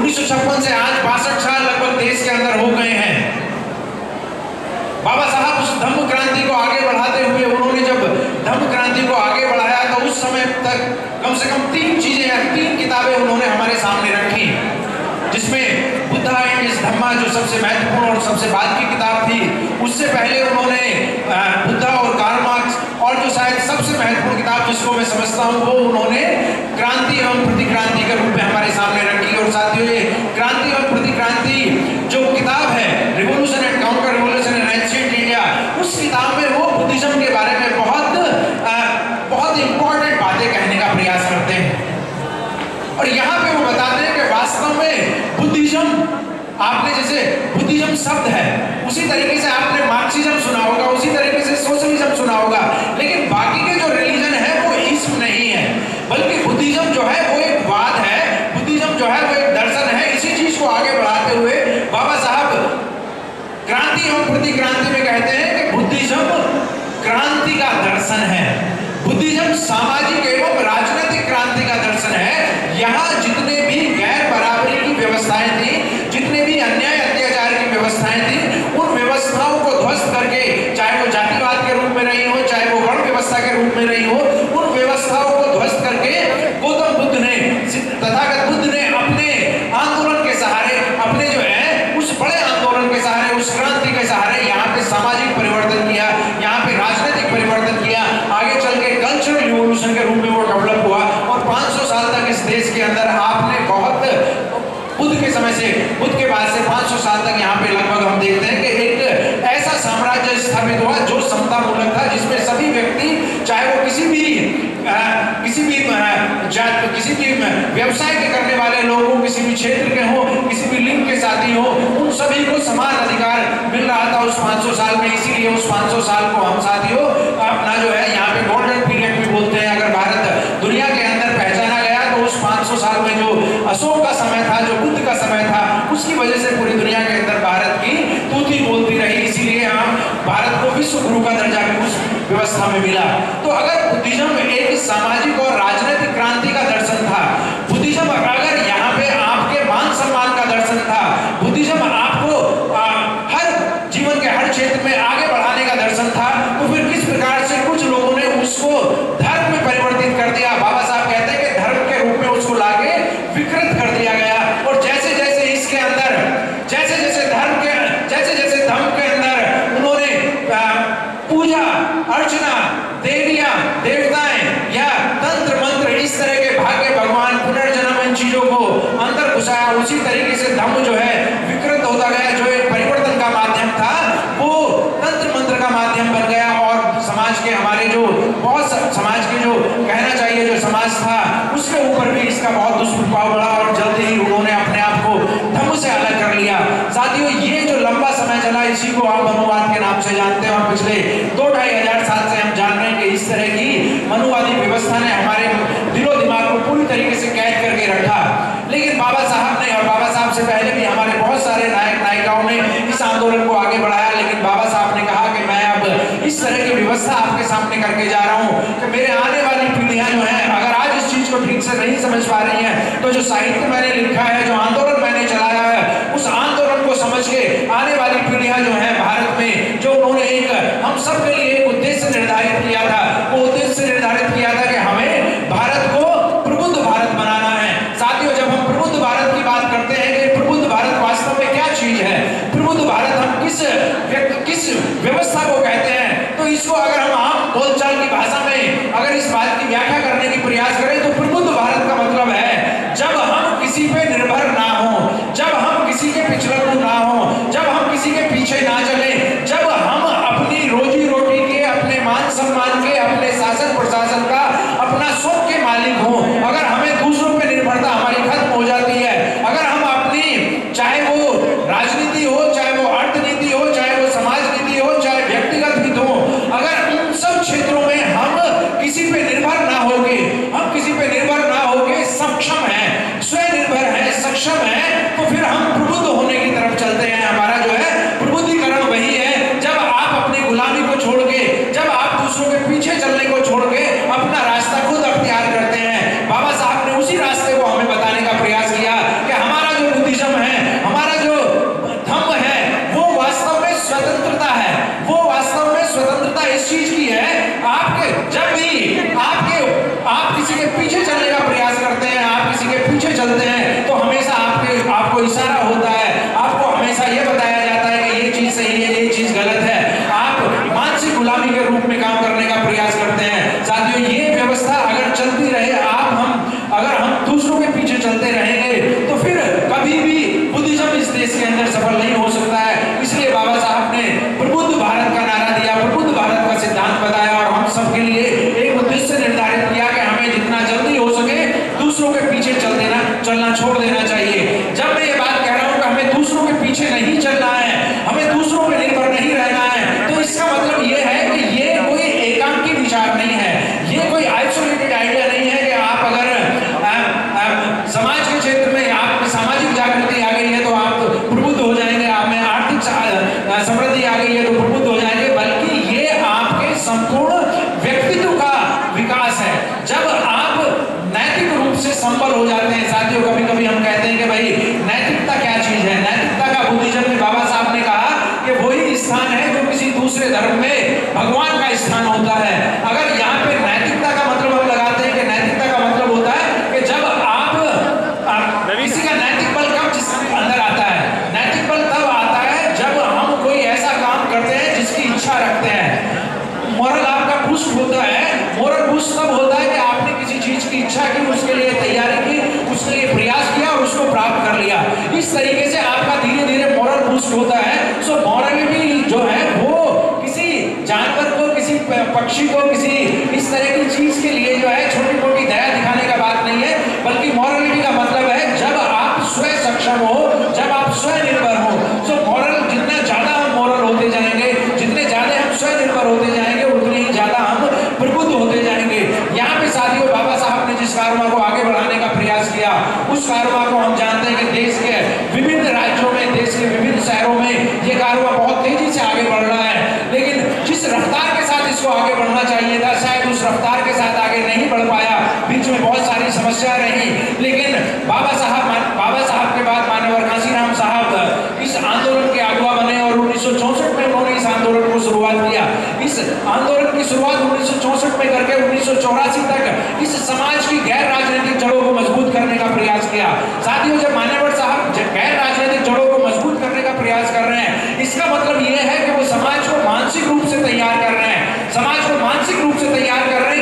1956 से आज 62 साल लगभग देश के अंदर हो गए हैं। बाबा साहब उस धम्म क्रांति को आगे बढ़ाते हुए, उन्होंने जब धम्म क्रांति को आगे बढ़ाया तो उस समय तक कम से कम 3 चीजें या 3 किताबें उन्होंने हमारे सामने रखी, जिसमें बुद्धा एंड हिज धम्मा जो सबसे महत्वपूर्ण और सबसे बाद की किताब थी। उससे पहले उन्होंने बुद्धा और कार्ल मार्क्स, और जो शायद सबसे महत्वपूर्ण किताब जिसको मैं समझता हूँ वो उन्होंने क्रांति एवं प्रतिक्रांति के रूप में हमारे सामने रखी। और साथियों, ये क्रांति एवं प्रतिक्रांति जो किताब है, revolution and counter revolution in ancient India, उस किताब में वो बुद्धिज्म के बारे में बहुत इंपॉर्टेंट बातें कहने का प्रयास करते हैं। और यहाँ पे वो बताते हैं कि वास्तव में बुद्धिज्म, आपने जैसे बुद्धिज्म शब्द है, उसी तरीके से आपने मार्क्सिज्म सुना होगा, उसी तरीके से सोशलिज्म सुना होगा, लेकिन बाकी के जो रिलीजन है वो इस्म नहीं है, बल्कि बुद्धिज्म जो है वो एक वाद है, बुद्धिज्म जो है वो एक दर्शन है। इसी चीज को आगे बढ़ाते हुए बाबा साहब क्रांति एवं प्रतिक्रांति में कहते हैं कि बुद्धिज्म क्रांति का दर्शन है, बुद्धिज्म सामाजिक एवं राजनीतिक क्रांति का दर्शन है। यहाँ जितने भी गैर बराबरी की व्यवस्थाएं थी, जितने भी अन्याय अत्याचार की व्यवस्थाएं थी, उन व्यवस्थाओं को ध्वस्त करके, चाहे वो जातिवाद के रूप में रही हो, चाहे वो वर्ण व्यवस्था के रूप में रही हो, उन व्यवस्थाओं को ध्वस्त करके गौतम बुद्ध ने, तथागत बुद्ध ने अपने आंदोलन के सहारे, अपने जो है उस बड़े आंदोलन के सहारे, उस क्रांति के सहारे यहाँ पे सामाजिक परिवर्तन किया, यहाँ पे राजनीतिक परिवर्तन किया, आगे चल के कल्चरल रिवॉल्यूशन के रूप में वो डेवलप हुआ। और 500 साल तक इस देश के अंदर आपने बहुत बुद्ध के समय से, बुद्ध के बाद से 500 साल तक यहाँ पे लगभग हम देखते हैं कि एक ऐसा साम्राज्य स्थापित हुआ जो समता मूलक था, जिसमें सभी व्यक्ति, चाहे वो किसी भी व्यवसाय के करने वाले लोग हो, किसी भी क्षेत्र के हो, किसी भी लिंग के साथी हो, उन सभी को समान अधिकार मिल रहा था उस 500 साल में। इसीलिए उस 500 साल को हम साथियों अपना जो है यहाँ पे गोल्डन पीरियड भी बोलते हैं। अगर भारत दुनिया के अंदर पहचाना गया तो उस 500 साल में जो अशोक का समय था, जो बुद्ध का समय था, उसकी वजह से पूरी दुनिया के अंदर भारत की तूती बोलती रही। इसीलिए हम भारत को विश्व गुरु का दर्जा भी उस व्यवस्था में मिला। तो अगर बुद्धिज्म एक सामाजिक और राजनीतिक क्रांति का दर्शन था, बुद्धिज्म अगर यहाँ पे आपके मान सम्मान का दर्शन था, बुद्धिज्म आपको हर जीवन के हर क्षेत्र में आगे बढ़ाने का दर्शन था, तो फिर किस प्रकार से कुछ लोगों ने उसको धर्म में परिवर्तित कर दिया। बाबा साहब कहते हैं कि धर्म के रूप में उसको लाके विकृत कर दिया गया। और जैसे जैसे इसके अंदर, जैसे जैसे धर्म के अंदर उन्होंने पूजा अर्चना, देवियां देवताएं या तंत्र मंत्र, इस तरह के भाग्य भगवान पुनर्जन्म, इन चीजों को अंदर घुसाया, उसी तरीके से धम्म जो है विकृत होता गया। जो एक परिवर्तन का माध्यम था वो तंत्र मंत्र का माध्यम बन गया। और समाज के हमारे जो बहुत समाज के जो कहना चाहिए जो समाज था, उसके ऊपर भी इसका बहुत दुष्प्रभाव पड़ा और जल्दी ही उन्होंने अपने आप को धम्म से अलग कर लिया। साथियों, ये जो लंबा समय चला, इसी को आप मनुवाद के नाम से जानते हैं। और पिछले 2-2.5 हजार साल से हम जान रहे हैं कि इस तरह की मनुवादी व्यवस्था ने हमारे दिलो दिमाग को पूरी तरीके से कैद करके रखा। लेकिन बाबा साहब ने, और बाबा साहब से पहले भी हमारे बहुत सारे नायक नायिकाओं ने इस आंदोलन को आगे बढ़ाया। लेकिन बाबा साहब ने कहा कि मैं अब इस तरह की व्यवस्था आपके सामने करके जा रहा हूँ कि मेरे आने वाली पीढ़ियां जो हैं, अगर आज इस चीज को ठीक से नहीं समझ पा रही हैं, तो जो साहित्य मैंने लिखा है, जो आंदोलन मैंने चलाया है, उस आंदोलन को समझ के आने वाली पीढ़ियां जो है भारत में, जो उन्होंने एक हम सब के लिए एक उद्देश्य निर्धारित किया था, वो उद्देश्य निर्धारित किया था कि हमें भारत को प्रबुद्ध भारत बनाना है। साथियों, जब हम प्रबुद्ध भारत की बात करते हैं कि प्रबुद्ध भारत वास्तव में क्या चीज है, प्रबुद्ध भारत हम किस व्यवस्था को कहते हैं, तो इसको अगर हम आम बोलचाल की भाषा में अगर इस बात की व्याख्या करने की प्रयास करें तो प्रबुद्ध भारत का मतलब है जब हम किसी पे निर्भर ना हो, जब हम किसी के पिछड़ू ना हो, जब हम किसी के पीछे ना चले, जब हम अपनी रोजी रोटी के, अपने मान सम्मान के, अपने शासन प्रशासन का, अपना सुख के मालिक हो। अगर हमें दूसरों पे निर्भरता हमारी खत्म हो जाती है, अगर हम अपनी, चाहे वो राजनीति हो, चाहे वो अर्थनीति हो, चाहे वो समाज नीति हो, चाहे व्यक्तिगत हित हो, अगर उन सब क्षेत्रों में हम किसी पे निर्भर ना होगे, हम किसी पे निर्भर ना होगे सक्षम है, स्वनिर्भर है, सक्षम है, तो फिर हम प्रबुद्ध होने की तरफ चलते हैं। हमारा जो है संपूर्ण व्यक्तित्व का विकास है। जब आप नैतिक रूप से संपन्न हो जाते हैं साथियों, कभी कभी हम कहते हैं कि भाई नैतिकता क्या चीज है। नैतिकता का बुद्धिज्म में बाबा साहब ने कहा कि वही स्थान है जो किसी दूसरे धर्म में भगवान का स्थान होता है। अगर यहाँ पे नैतिकता का मतलब हम लगाते हैं कि नैतिकता का मतलब होता है कि जब आप किसी का नैतिक बल कब जिसके अंदर आता है, नैतिक बल तब आता है जब हम कोई ऐसा काम करते हैं जिसकी इच्छा रखते हैं। मोरल आपका पुष्ट होता है, मोरल पुष्ट तब होता है कि आपने किसी चीज की इच्छा की, उसके लिए तैयारी की, उसके लिए प्रयास किया और उसको प्राप्त कर लिया। इस तरीके से आपका धीरे धीरे मोरल पुष्ट होता है। सो मॉरलिटी जो है वो किसी जानवर को, किसी पक्षी को, किसी इस तरह की चीज के लिए जो है छोटी मोटी दया दिखाने का बात नहीं है, बल्कि मॉरलिटी का मतलब है जब आप स्वयं सक्षम हो, जब आप स्वयं निर्भर हो। सो मॉरल, जितना ज्यादा हम मॉरल होते जाएंगे, जितने ज्यादा हम स्वयं निर्भर होते जाएंगे, उतने ही ज्यादा हम प्रबुद्ध होते जाएंगे। यहाँ पे साथियों बाबा साहब ने जिस कारवा को आगे बढ़ाने का प्रयास किया, उस कारवा को हम जानते हैं कि देश के विभिन्न राज्यों में, देश के विभिन्न शहरों में ये कारवा बहुत तेजी से आगे बढ़ रहा है। लेकिन जिस रफ्तार के साथ इसको आगे बढ़ना चाहिए था, शायद उस रफ्तार के साथ आगे नहीं बढ़ पाया। बीच में बहुत सारी समस्याएं रही, लेकिन बाबा साहब के बाद माननीय कांशीराम साहब इस आंदोलन के अगुवा बने और 1964 में उन्होंने इस आंदोलन को शुरुआत किया। इस आंदोलन की शुरुआत 1964 में करके 1984 तक इस समाज की गैर राजनीतिक जड़ों को मजबूत करने का प्रयास किया। साथियों, जब मान्यवर साहब गैर राजनीतिक जड़ों को मजबूत करने का प्रयास कर रहे हैं, इसका मतलब यह है कि वो समाज को मानसिक रूप से तैयार कर रहे हैं, समाज को मानसिक रूप से तैयार कर रहे हैं